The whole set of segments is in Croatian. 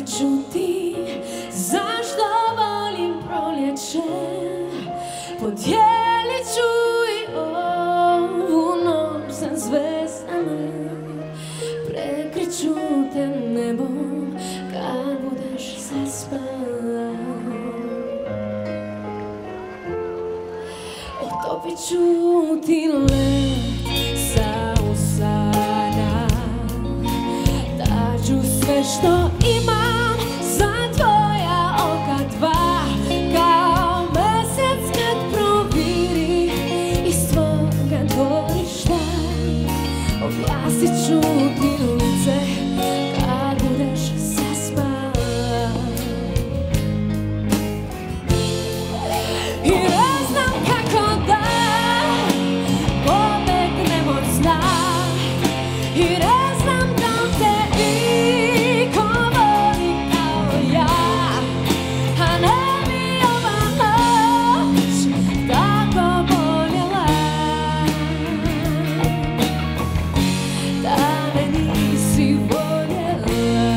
Otkriću ti zašto volim proljeće, podijelit ću i ovu noć sa zvezdama, prekriću te nebom kad budeš zaspala. Otopit ću ti led sa usana, daću sve što imam za tvoja oka dva, kao mesec kad proviri iz tvoga dvorišta. Objasnit ću ti lice kad budeš zaspala. I ne znam kako da pobegnem od sna, i ne znam da te iko voli kao ja, a ne bi ova noć tako voljela da me nisi voljela.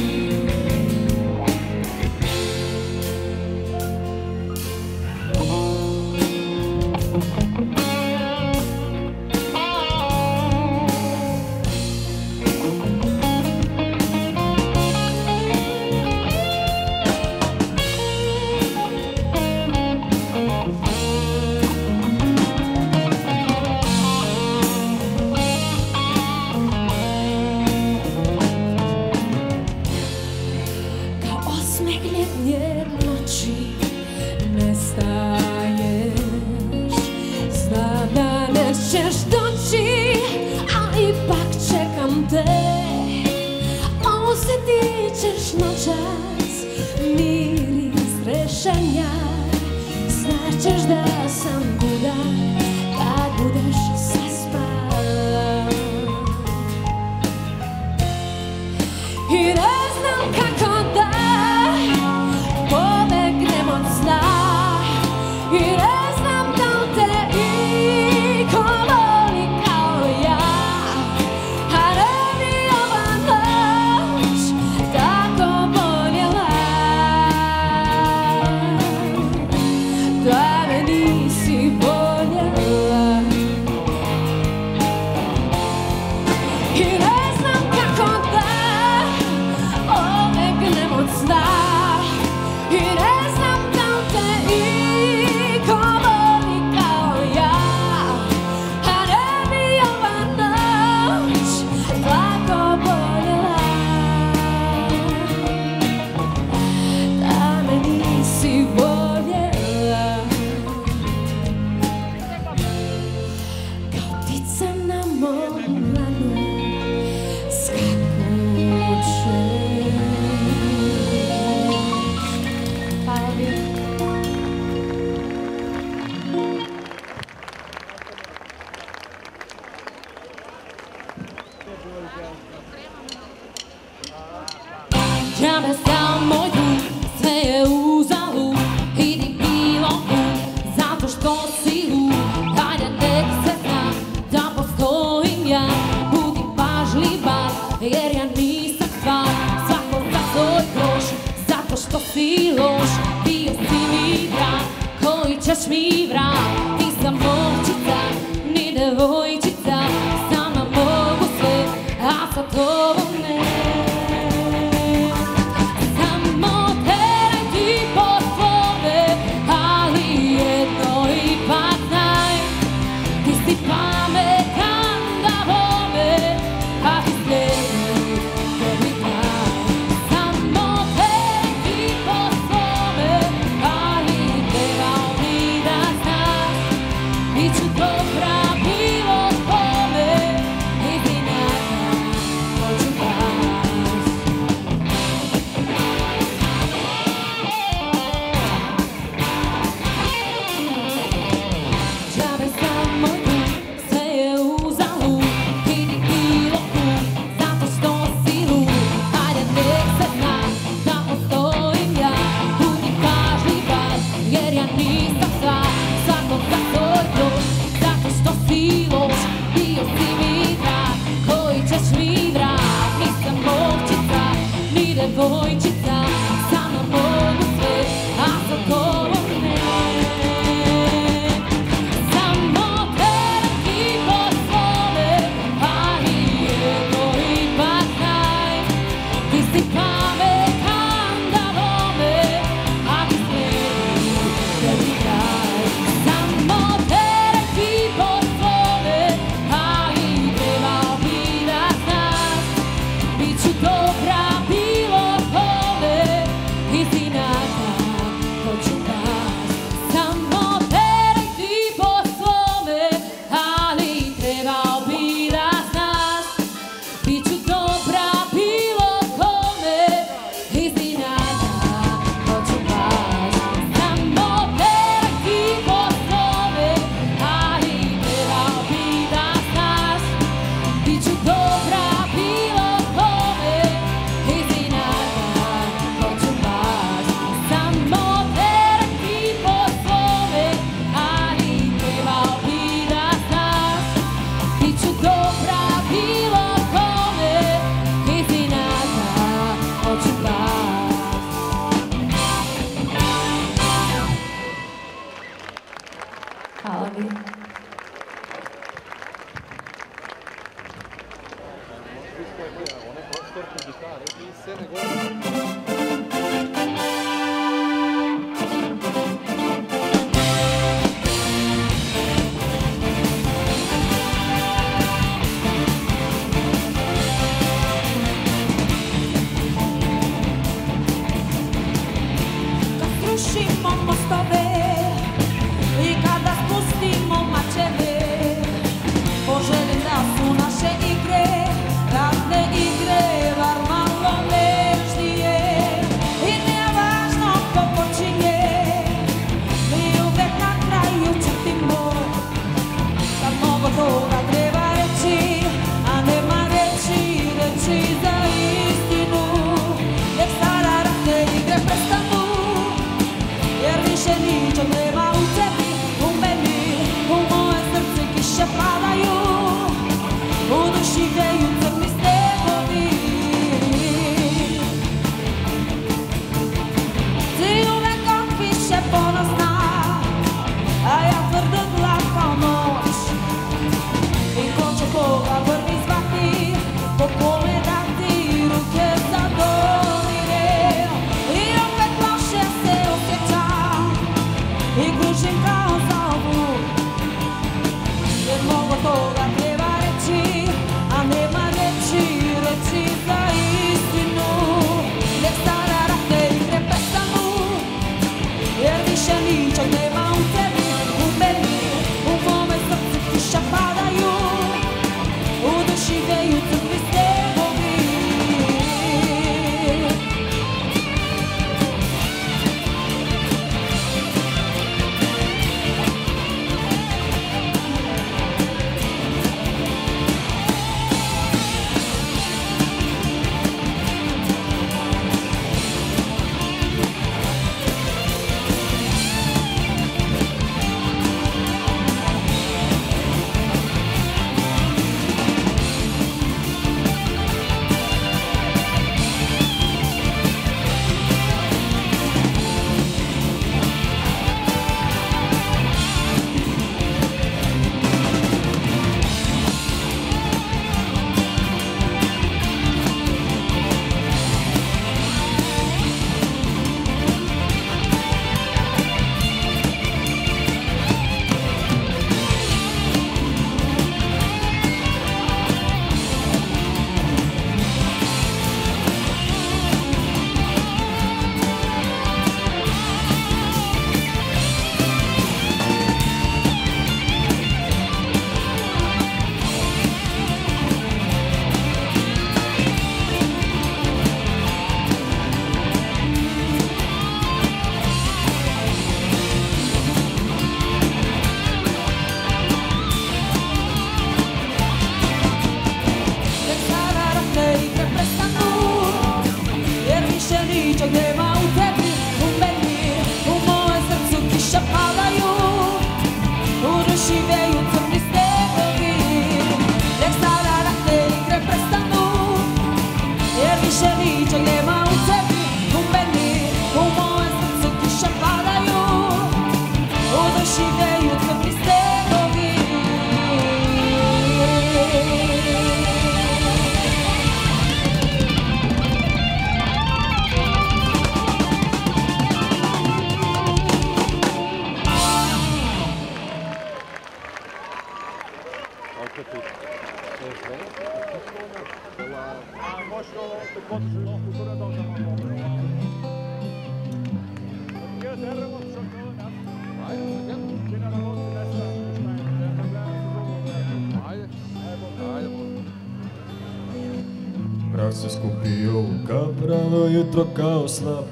Kao osmeh ljetnje noći nestaješ, znam da nećeš doći, ali ipak čekam te. Osjetit ćeš noćas miris rešenja, znaćeš da sam kuda kad budeš zaspala. I ne znam kako da pobegnem od sna, i ne znam da te iko voli kao ja, a ne bi ova noć tako voljela da me nisi voljela. I ne znam kako da pobegnem od sna, i ne znam da te iko voli kao ja, a ne bi ova noć tako voljela da me nisi voljela. Kao ptica na mom dlanu skakuće. Hvala vam. Džabe sam moj drug, sve je uzalud, idi bilo kud, zato što si lud. Hajde nek se zna da postojim ja, budi pažljiva jer ja nisam stvar. Svako za svoj groš, zato što si loš, bio si mi drag, koji ćeš mi vrat. Ti sam ovčica, ni devojčica, sama mogu sve, a sa tobom ne. Samo teraj ti po svome, ali jedno ipak znaj, ti si pametan da vome, a ti slijedi tebi kraj. Samo teraj ti po svome, ali trebao bi da znaš, bit ću dobra bilo kome, izvinjaka, hoću djevojčica, sa mnom mogu sve, a sa tobom ne. Samo terati po svome, ali jedno ipak znaj, ti si pametan da vome, a ti slijedi tebi kraj. Samo terati po svome, ali trebao bi da znaš, bit ću dobra bilo kome, istinata hoću baš. Samo terati po svome, ali trebao bi da znaš, bit ću dobra bilo kome, istinata hoću baš. Samo terati po svome, ali trebao bi da znaš, bit ću dobra bilo kome, istinata hoću baš. Samo terati po svome, ali trebao bi da znaš, bit ću dobra bilo kome, istinata hoću baš. Hvala vi. One prostorke gitare i scene gore. Kad srušimo mostove i kada spustimo mačeve, poželim da su naše igre ratne igre, bar malo nežnije. I nije važno ko počinje, mi uvek na kraju ćutimo. Kad mnogo toga treba reći, a nema reći za istinu. Nek stara ratne igre prestanu, jer više ničeg nema u tebi, u meni, u moje srce kiše padaju, u duši greju crni snegovi. Ti uvek otpiše ponosna, a ja tvrdoglav kao noć. I ko će koga prvi zvati, po kome dati ruke za doline. I opet loše se osjećam i kružim kao zauvuk, jer mnogo toga treba reći, a nema reći za istinu. Nek stara ratne igre prestanu, jer više ničeg nema u tebi, u meni, u mome srcu kiša padaju, u duši greju crni snegovi. Shani priča nema u sebi, u meni, u moje srce kiše padaju, oduševljaju crni stegovi. Mrak se skupio u kap, rano jutro kao slab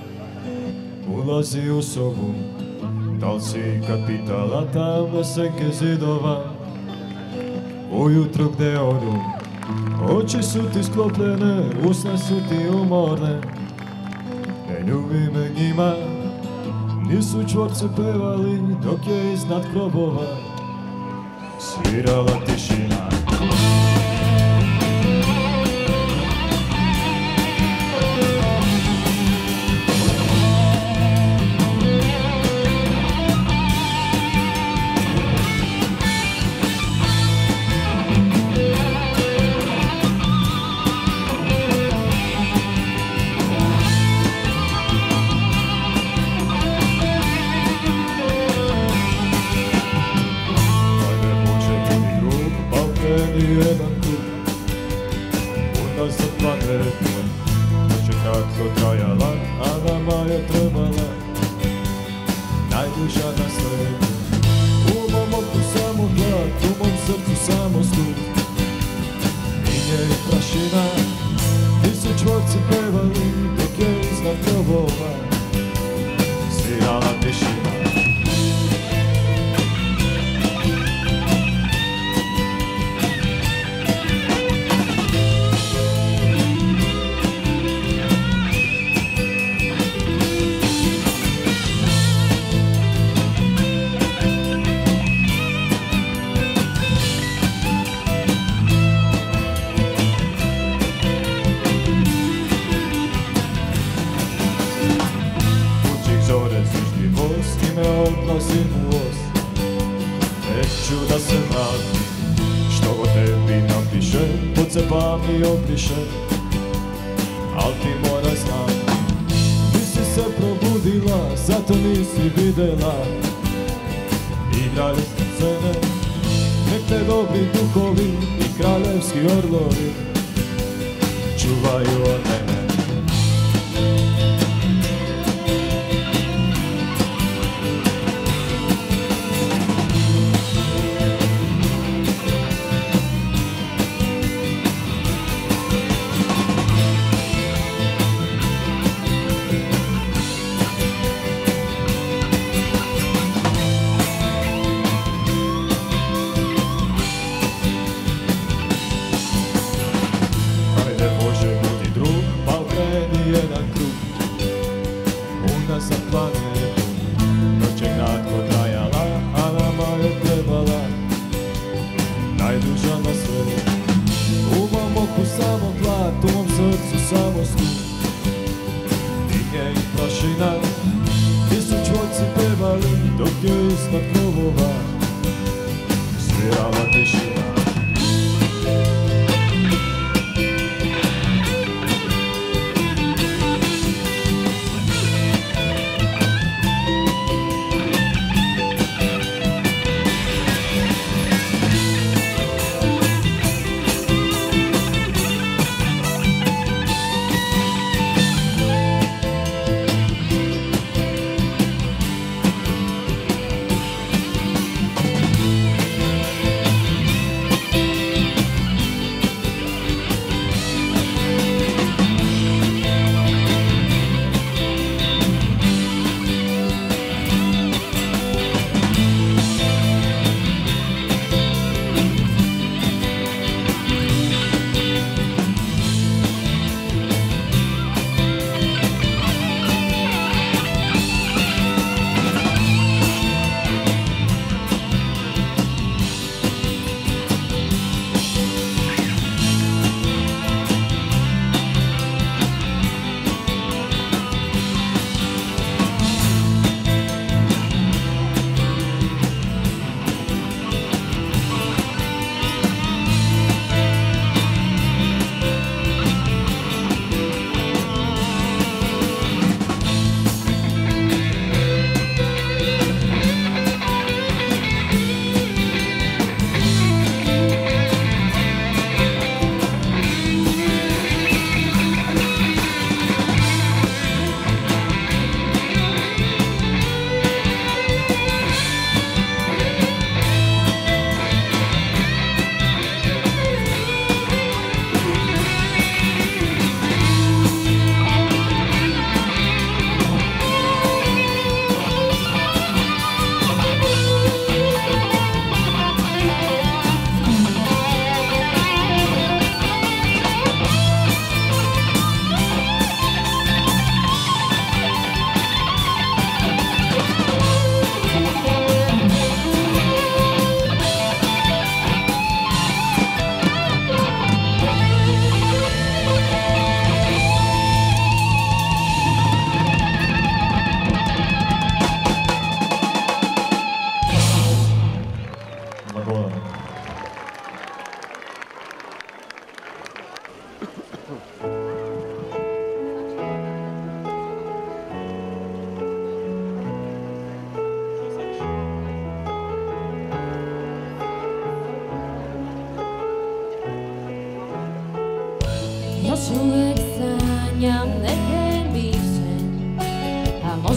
ulazi u sobu. Da li si ikad pitala tamne senke zidova ujutro gde odu? Oči su ti sklopljene, usne su ti umorne. Ne ljubi me njima, nisu čvorce pevali dok je iznad grobova svirala tišina. Jedan krug, unazad planetu, noć je kratko trajala, a nama je trebala najduža na svetu. U mom oku samo glad, u mom srcu samo stud, minje i prašina, nisu čvorci pevali dok je iznad grobova svirala tišina. Odlazim u voz, neću da se vratim, što o tebi napišem, pocepam i obrišem, al ti mora znati, nisi se probudila, zato nisi videla, igrali ste scene, nek te dobri duhovi i kraljevski orlovi čuvaju od mene. Jedan krug, unazad planetu, noć je kratko trajala, a nama je trebala najduža na svetu. U mom oku samo glad, u mom srcu samo stud, dinje i prašina, nisu čvorci pevali dok je iznad grobova svirala tišina.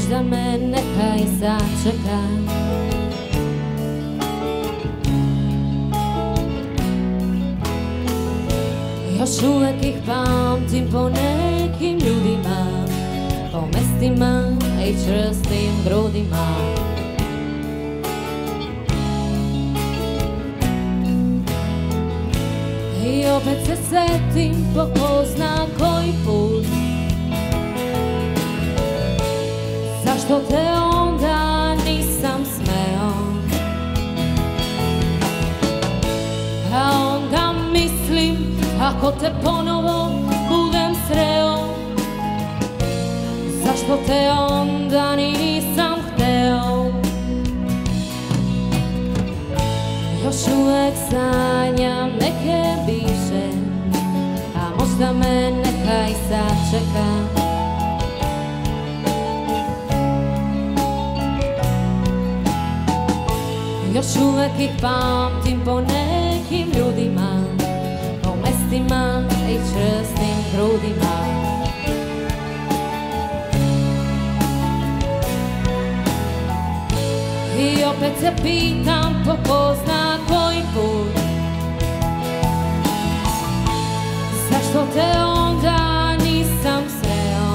možda me neka i sačeka. Još uvek ih pamtim po nekim ljudima, po mestima i čvrstim grudima. I opet se setim po ko zna koji put, zašto te onda nisam smeo. A onda mislim, ako te ponovo budem sreo, zašto te onda nisam hteo. Još uvek sanjam neke bivše, a možda me neka i sačeka. Još uvek ih pamtim po nekim ljudima, po mestima i čvrstim grudima. I opet se pitam po ko zna koji put, zašto te onda nisam sreo.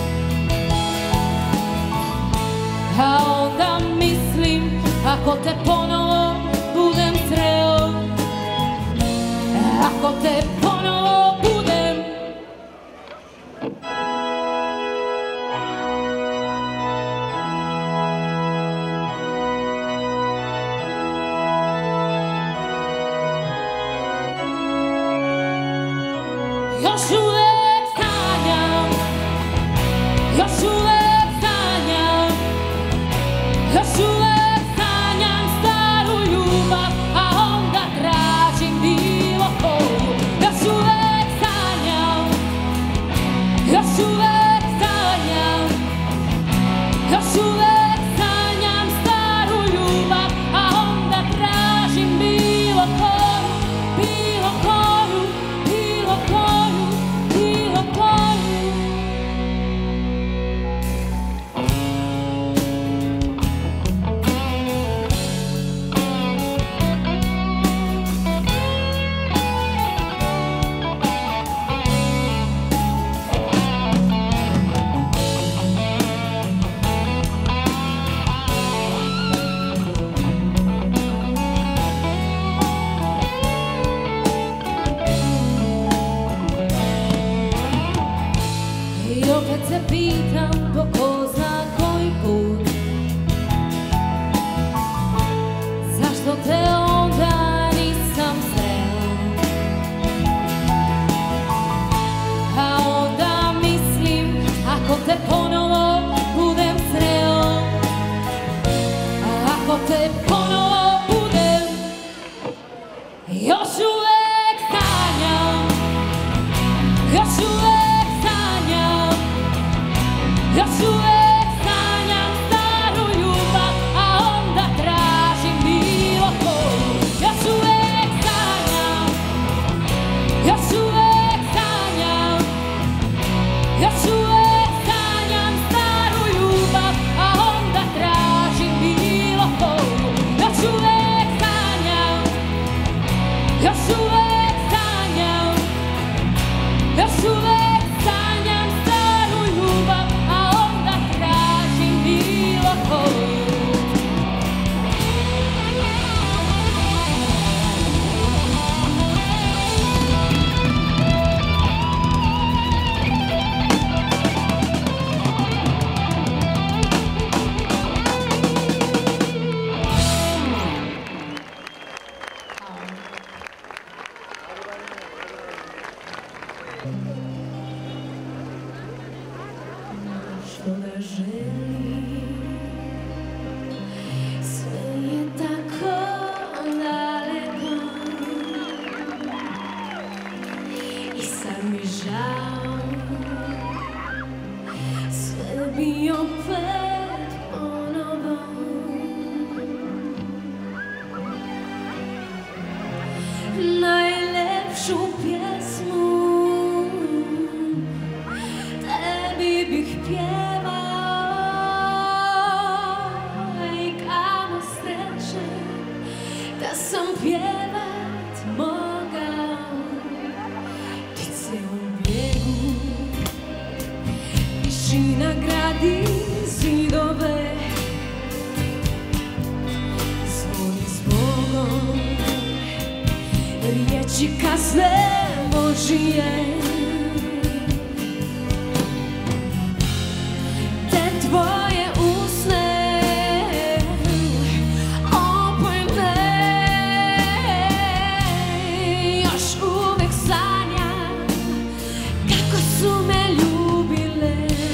A onda mislim, ako te ponovo budem sreo, ako te ponovo budem. Još uvek sanjam, još uvek sanjam, još uvek sanjam staru ljubav, a onda tražim bilo koju. Još uvek sanjam, još uvek sanjam, još uvek sanjam staru ljubav, a onda tražim bilo koju, bilo koju, bilo koju, bilo koju. I opet se pitam po ko zna koji put, zašto te onda nisam sreo. A onda mislim, ako te ponovo budem sreo, ako te ponovo budem. Još uvek sanjam, još uvek sanjam, još uvek sanjam staru ljubav, a onda tražim bilo koju. Još uvek sanjam, još uvek sanjam, još uvek sanjam staru ljubav, a onda tražim bilo koju. Još uvek sanjam, još uvek sanjam, još uvek sanjam staru ljubav, a onda tražim bilo koju. Što da želim, sve je tako daleko i sad mi žao, sve bi opet ponovo. Najlepšu pjesmu tebi bih pjevao. tišina gradi zidove, zvoni zbogom, riječi kasne Božije. Te tvoje usne opojne, još uvek sanjam kako su me ljubile.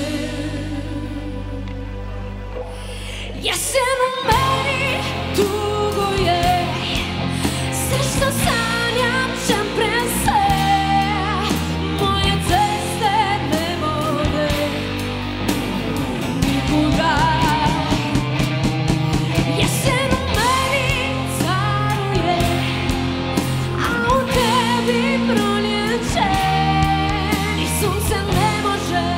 Jesen u meni tuguje, sve što sanjam čem prese, moje ceste ne vode nikuda. Jesen u meni caruje, a u tebi proljeće, i sunce ne može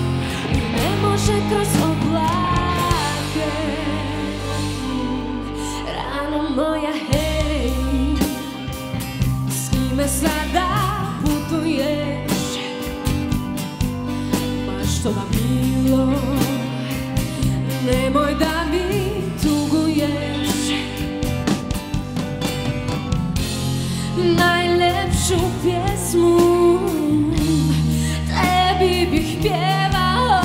kroz oblake. Rano moja, hej, s kime sada putuješ? Baš to vam milo, nemoj da mi tuguješ. Najlepšu pjesmu tebi bih pjevao,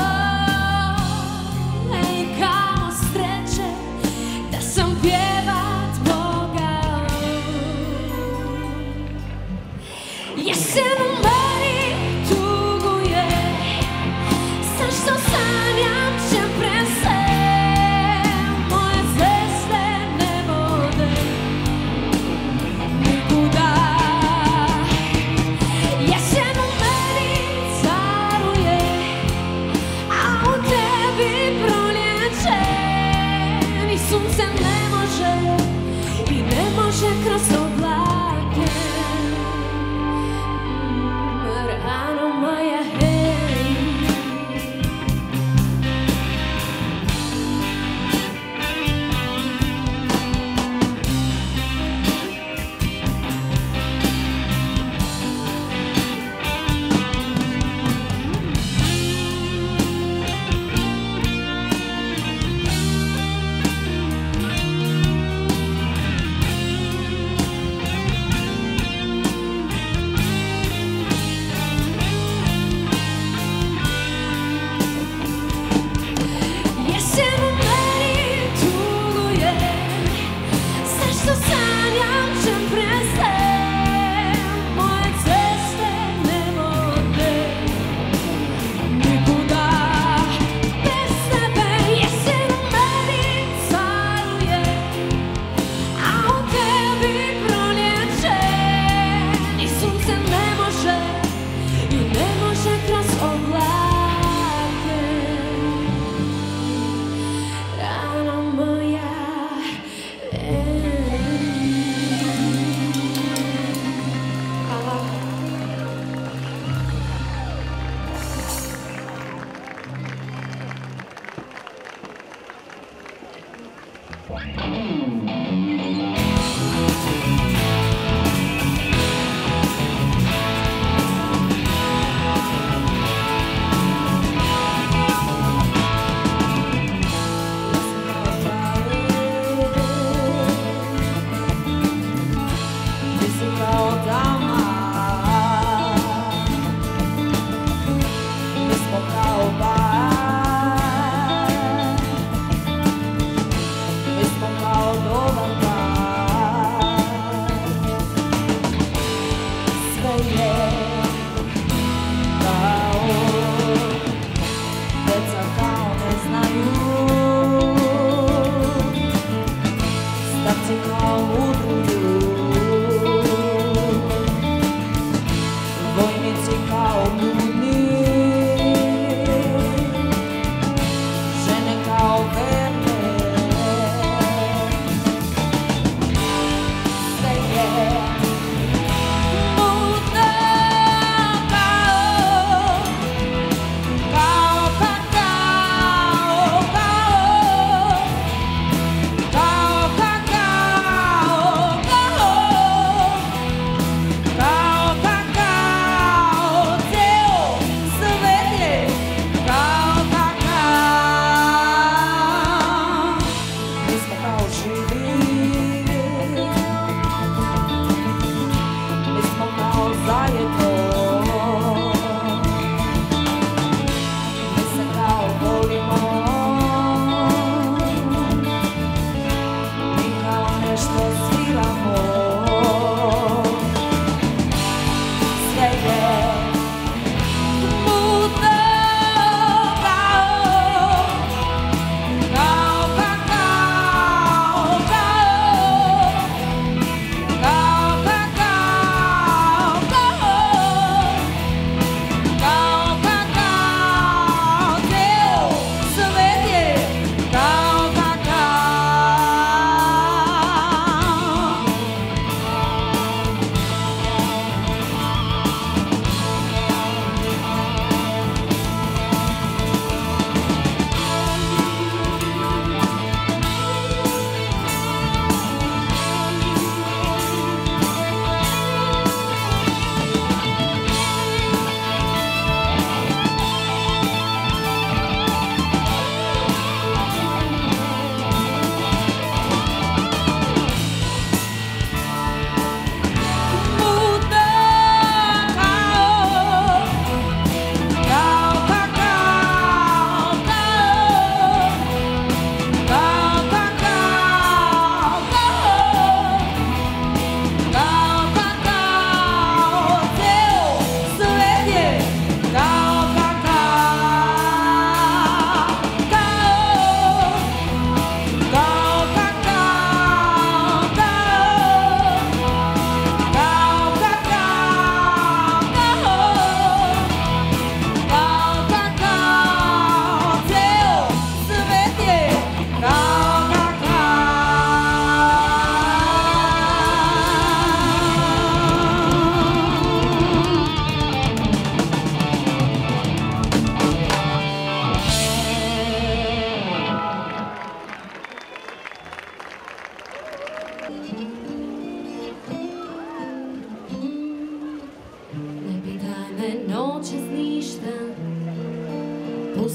ej, kamo sreće da sam pjevat mogao. Jesen u meni tuguje, sve što sanjam čem prese, moje ceste ne vode nikuda. Jesen u meni caruje, a u tebi proljeće, ni sunce ne može kroz oblake. Rano moja, hej. Jesen u meni tuguje, sve što sanjam čem prese, moje ceste ne vode nikuda bez tebe. Jesen u meni caruje, a u tebi proljeće, ni sunce ne može kroz oblake. Rano moja, mi smo kao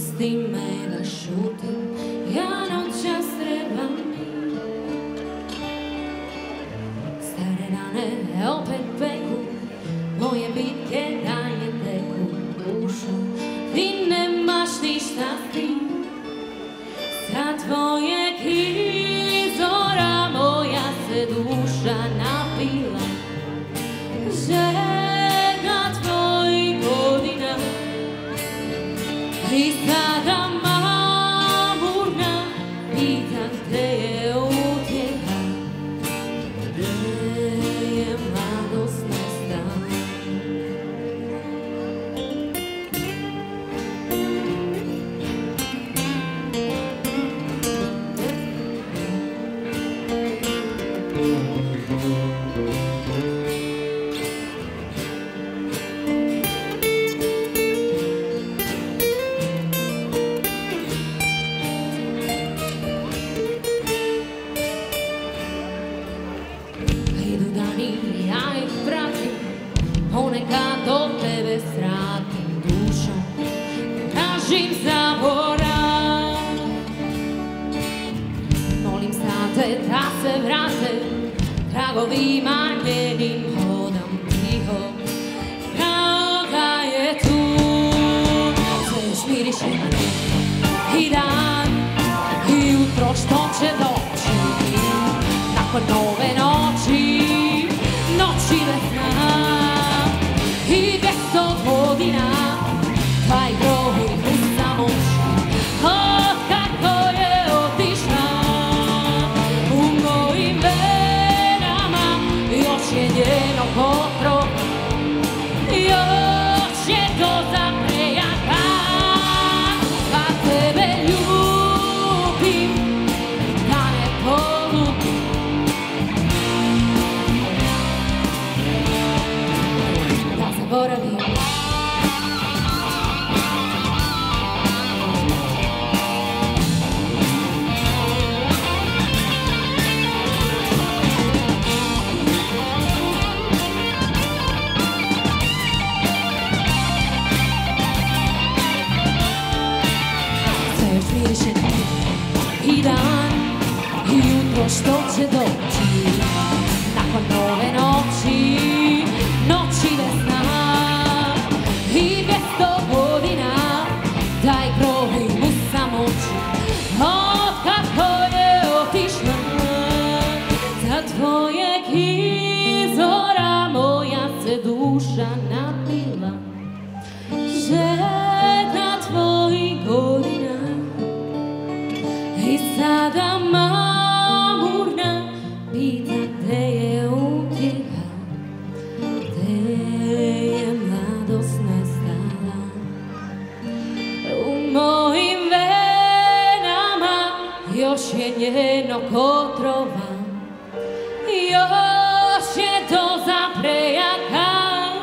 Pusti me da šutim, ja noćas trebam mir. Stare rane opet peku, moje bitke dalje teku dušu. Ti nemaš ništa s tim, sa tvojeg izvora moja se duša napila. Žena tvojih godina i sada mamurna, pitam gde je utjeha, gde je mladost nestala. Idu dani, ja ih pratim, ponekad do tebe sratim dušom, tražim zaborav. Molim sate da se vrate, tragovima njenim hodam tiho, kao da je tu. Sve još miriše na nje i dan, i jutro što će doći, nakon nove noći, noći bez sna. I 200 godina, taj broj u samoći, od kako je otišla. U mojim venama još je njeno otrov, još je doza prejaka, a tebe ljubim, da ne polubim. Da zaboravim. Sve još miriše na nje i dan, i jutro što će doći, nakon nove noći, noći bez sna. I 200 godina, taj broj u samoći, od kako je otišla. Za tvojeg izvora moja se duša napila. Žena tvojih godina i sada mamurna, pita gde je utjeha, gde je mladost nestala. U mojim venama još je njenog otrova, još je doza prejaka,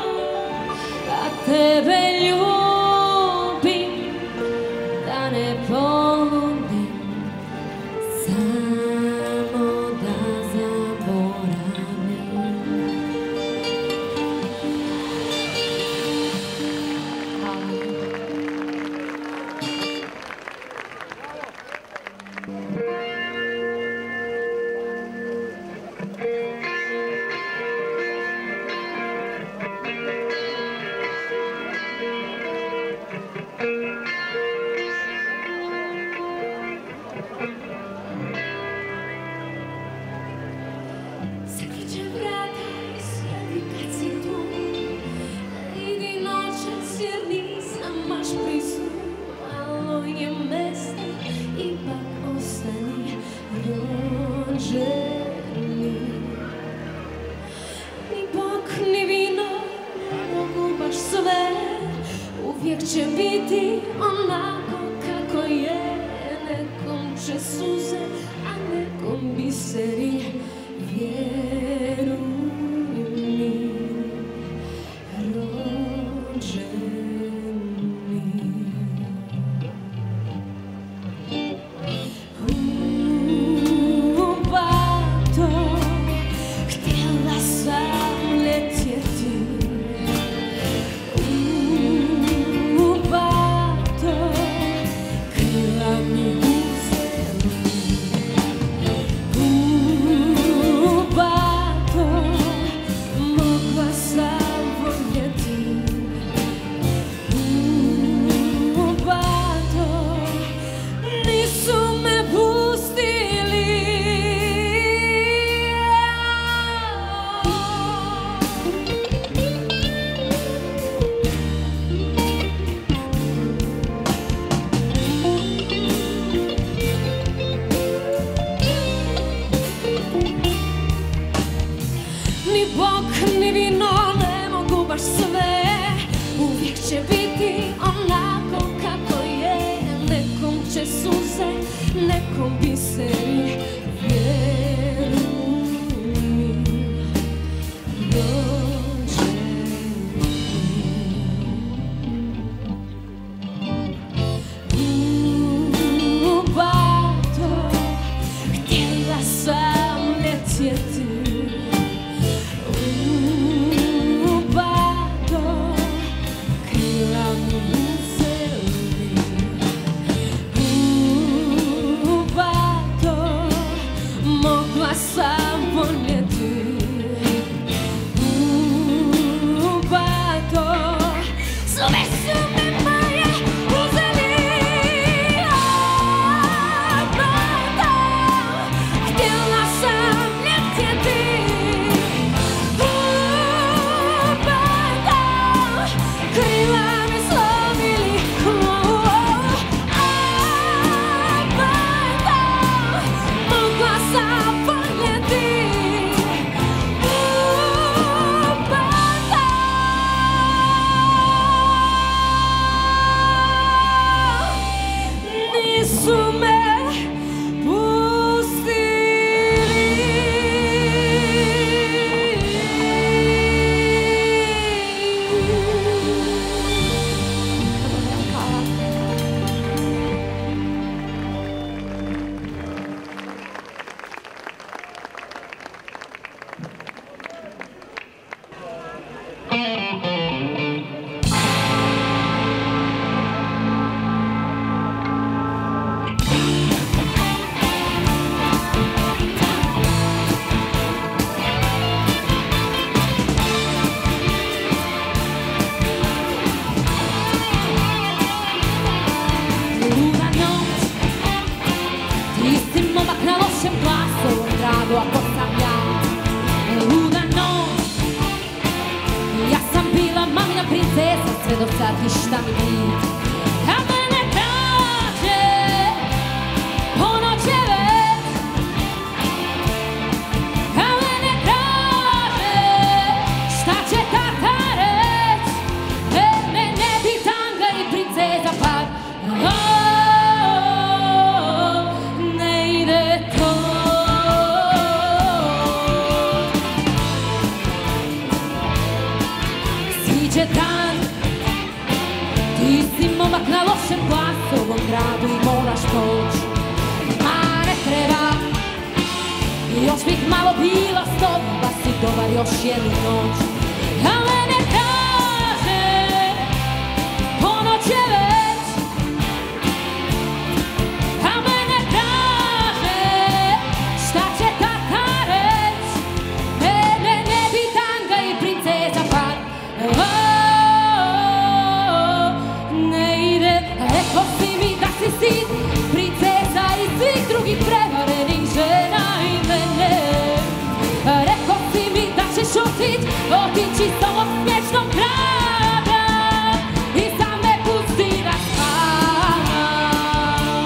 a tebe ljubim, da ne polubim, samo da zaboravim. Hvala. će biti onako kako je. Nekom će suze, nekom biseri, vjeruj mi, dođe mi. Bato, htjela sam letjeti. Bato, krila mi uzeli. Bato, mogla sam voljeti. Bato, sve su mi moje uzeli. Bato, htjela sam letjeti. Bato, krila mi slomili. Bato, mogla sam voljeti. Nisu me Luda noć, ti si momak na lošem glasu u gradu, ako sam ja. Luda noć, ja sam bila mamina princesa, sve do sad ništa mi nije. A mene kaže, ponoć je već. A mene kaže, šta će tata reć? Mene bi tanga i princeza par. Ne ide to. Siđe dan, ti si momak na lošem glasu u ovom gradu i moraš poć. A ne treba, još bih malo bila s tobom, pa si dobar još jednu noć. A mene kaže, ponoć je već. A mene kaže, šta će tata reć? Mene ne bi tanga i princeza par. Ne ide, rekao si mi da si sin princeza i svih drugih prevarenih žena i mene. Rekao si mi da ćeš otići s ovog smiješnog grada i sam me pusti da spavam.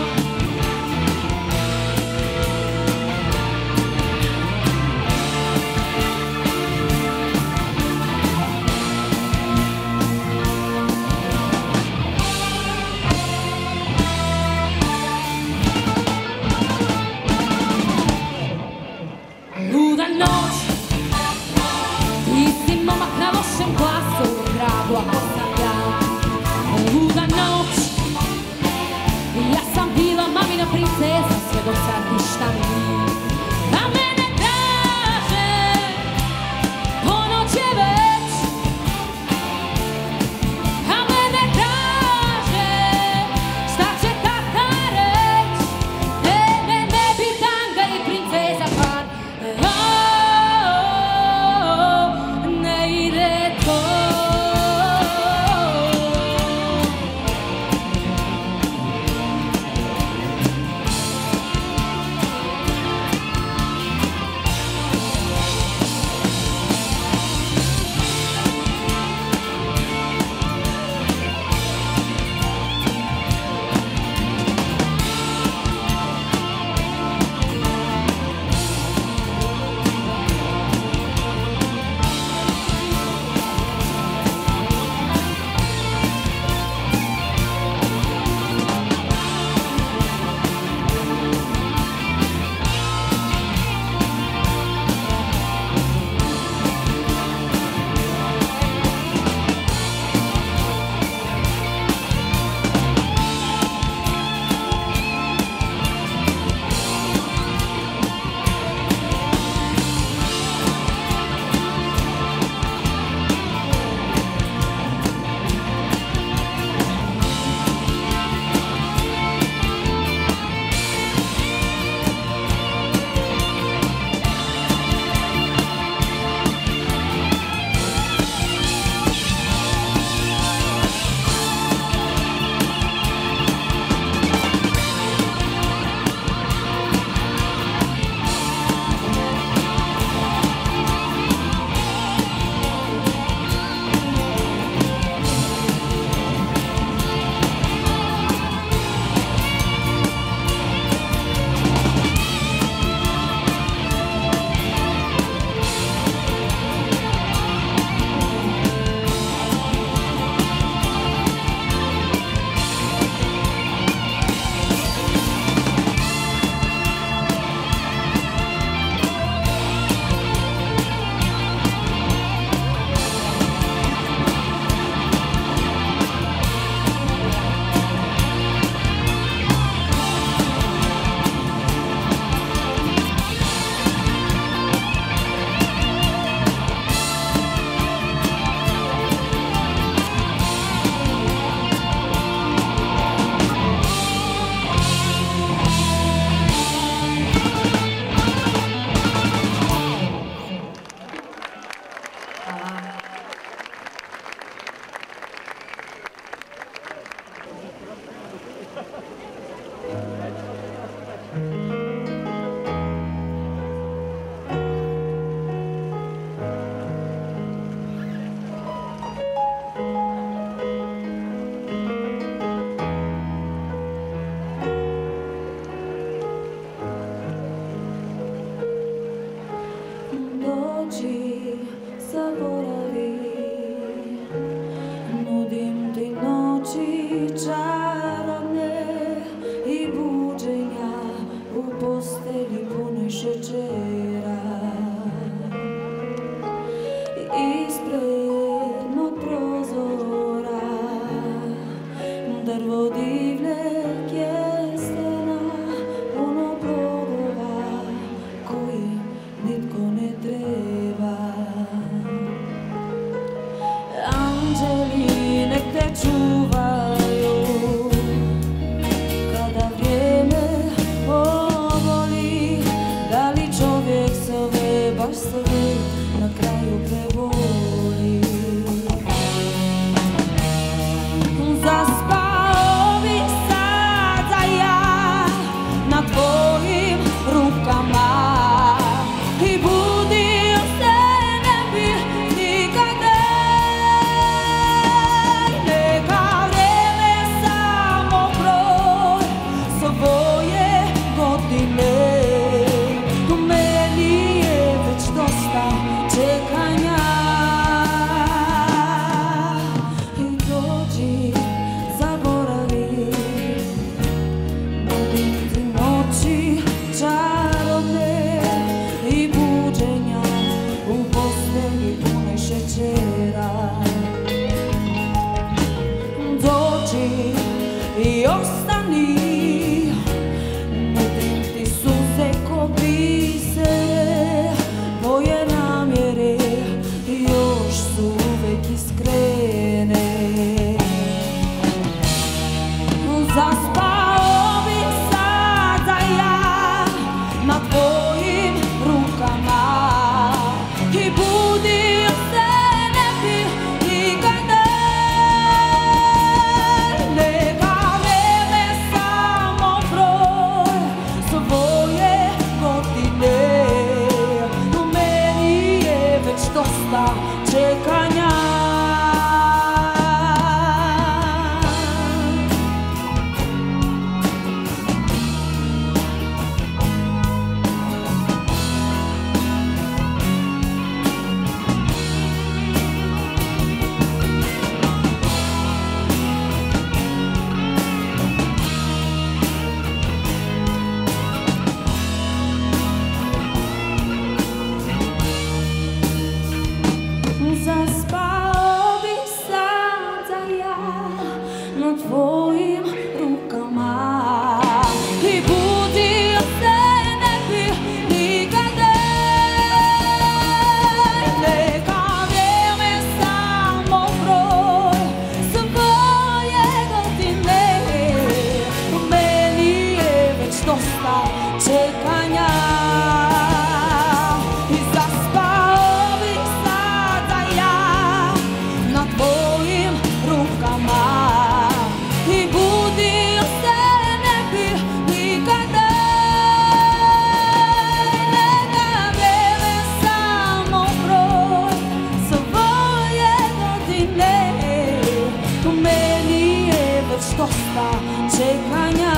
Luda noć, ti si momak na lošem glasu u gradu, ako sam ja. Luda noć, ja sam bila mamina princesa, sve do sad ništa mi nije. A mene kaže, ponoć je već. A mene kaže, šta će tata reć? Mene ne bi tanga i princeza par. Ne ide to. dosta čekanja. I zaspao bih sada ja na tvojim rukama i budio se ne bih nikada. Neka vreme samo broj svoje godine, u meni je već dosta čekanja.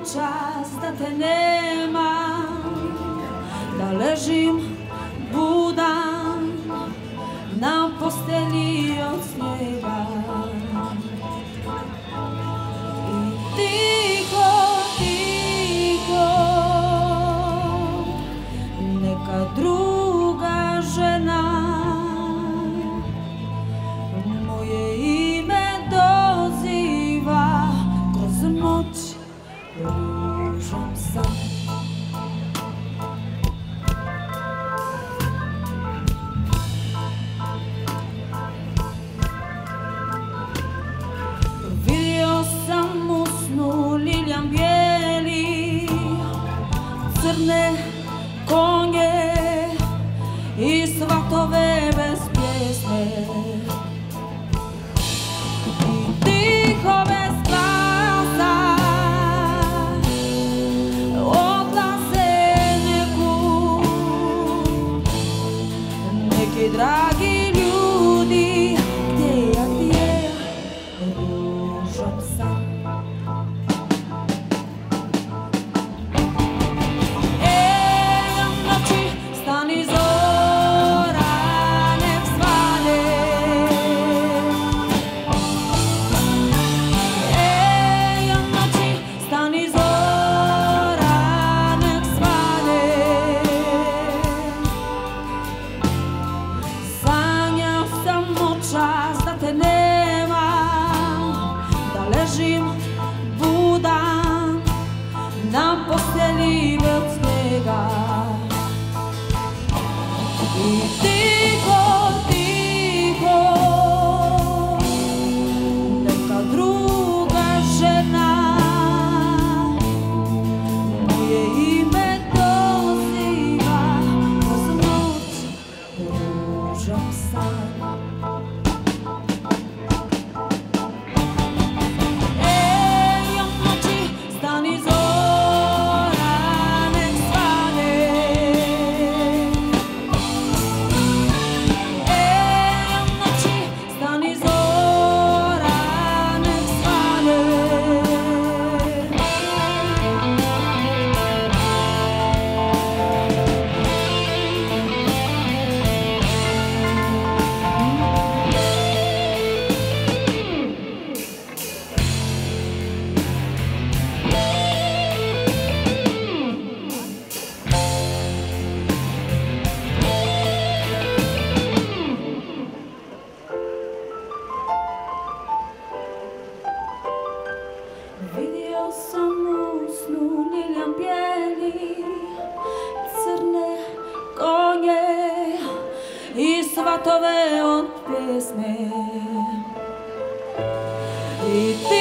noćas da te nema, da ležim budan na postelji od snijega. I tiho, tiho, neka druga žena moje ime doziva kroz noć ružom sam. Vidio sam u snu liljan bijeli, crne konje i svatove bez pjesme. I tiho bez glasa odlaze neki dragi ljudi, gdje ja gdje ružom sam. Noći stani zora nek svane, noći stani zora nek svane. Sanjao sam noćas da te nema, da ležim budan na postelji od snijega. I tiho, tiho, neka druga žena moje ime doziva kroz noć ružom sam. Noći stani zora nek svane, noći stani zora nek svane. Vidio sam u snu liljan bijeli, crne konje i svatove od pjesme. I